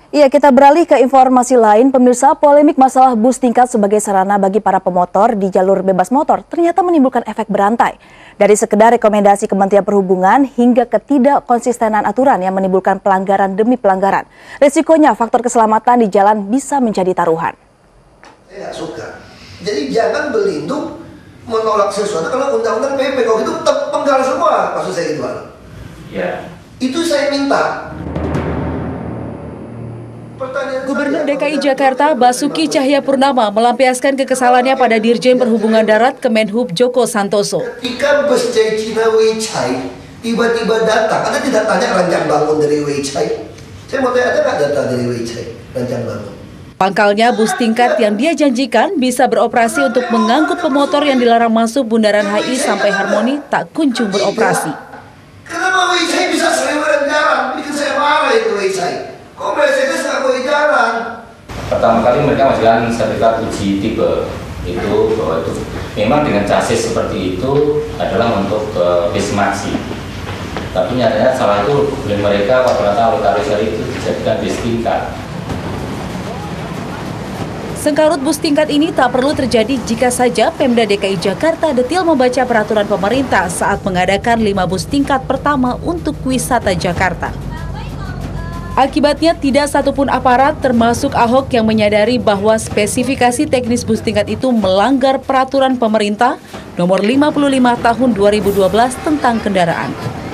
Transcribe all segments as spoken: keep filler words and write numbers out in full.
Iya, kita beralih ke informasi lain. Pemirsa, polemik masalah bus tingkat sebagai sarana bagi para pemotor di jalur bebas motor ternyata menimbulkan efek berantai. Dari sekedar rekomendasi Kementerian Perhubungan hingga ketidakkonsistenan aturan yang menimbulkan pelanggaran demi pelanggaran. Resikonya faktor keselamatan di jalan bisa menjadi taruhan. Saya nggak suka. Jadi jangan berlindung menolak sesuatu kalau undang-undang P P. Kalau itu penggal semua, maksud saya itu. Ya. Itu saya minta. Gubernur D K I Jakarta Basuki Cahayapurnama melampiaskan kekesalannya pada Dirjen Perhubungan Darat Kemenhub Joko Santoso. Ketika bus dari Cina Weichai tiba-tiba datang, Anda tidak tanya rancang bangun dari Weichai? Saya mau tanya, ada nggak data dari Weichai rancang bangun? Pangkalnya bus tingkat yang dia janjikan bisa beroperasi untuk mengangkut pemotor yang dilarang masuk Bundaran H I sampai Harmoni tak kunjung beroperasi. Kenapa Weichai bisa seliweran jalan? Bikin saya marah itu Weichai. Kok Mercedes nggak boleh jalan? Pertama kali mereka mengajukan sertifikat uji tipe itu bahwa itu memang dengan chassis seperti itu adalah untuk uh, bis maxi. Tapi nyatanya salah itu oleh mereka rata-rata oleh karisar itu dijadikan bis tingkat. Sengkarut bus tingkat ini tak perlu terjadi jika saja Pemda D K I Jakarta detil membaca peraturan pemerintah saat mengadakan lima bus tingkat pertama untuk wisata Jakarta. Akibatnya tidak satupun aparat termasuk Ahok yang menyadari bahwa spesifikasi teknis bus tingkat itu melanggar peraturan pemerintah nomor lima puluh lima tahun dua ribu dua belas tentang kendaraan.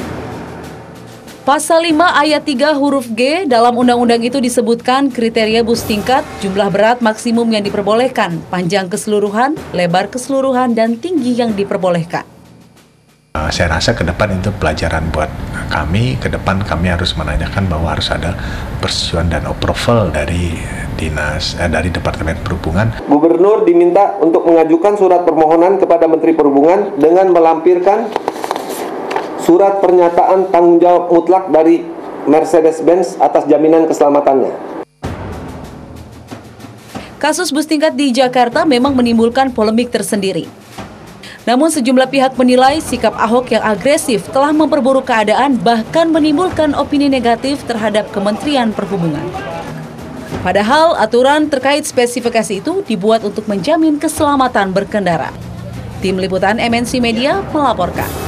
Pasal lima ayat tiga huruf G dalam undang-undang itu disebutkan kriteria bus tingkat, jumlah berat maksimum yang diperbolehkan, panjang keseluruhan, lebar keseluruhan, dan tinggi yang diperbolehkan. Saya rasa ke depan itu pelajaran buat kami, ke depan kami harus menanyakan bahwa harus ada persetujuan dan approval dari dinas, eh, dari Departemen Perhubungan. Gubernur diminta untuk mengajukan surat permohonan kepada Menteri Perhubungan dengan melampirkan surat pernyataan tanggung jawab mutlak dari Mercedes-Benz atas jaminan keselamatannya. Kasus bus tingkat di Jakarta memang menimbulkan polemik tersendiri. Namun sejumlah pihak menilai sikap Ahok yang agresif telah memperburuk keadaan bahkan menimbulkan opini negatif terhadap Kementerian Perhubungan. Padahal aturan terkait spesifikasi itu dibuat untuk menjamin keselamatan berkendara. Tim Liputan M N C Media melaporkan.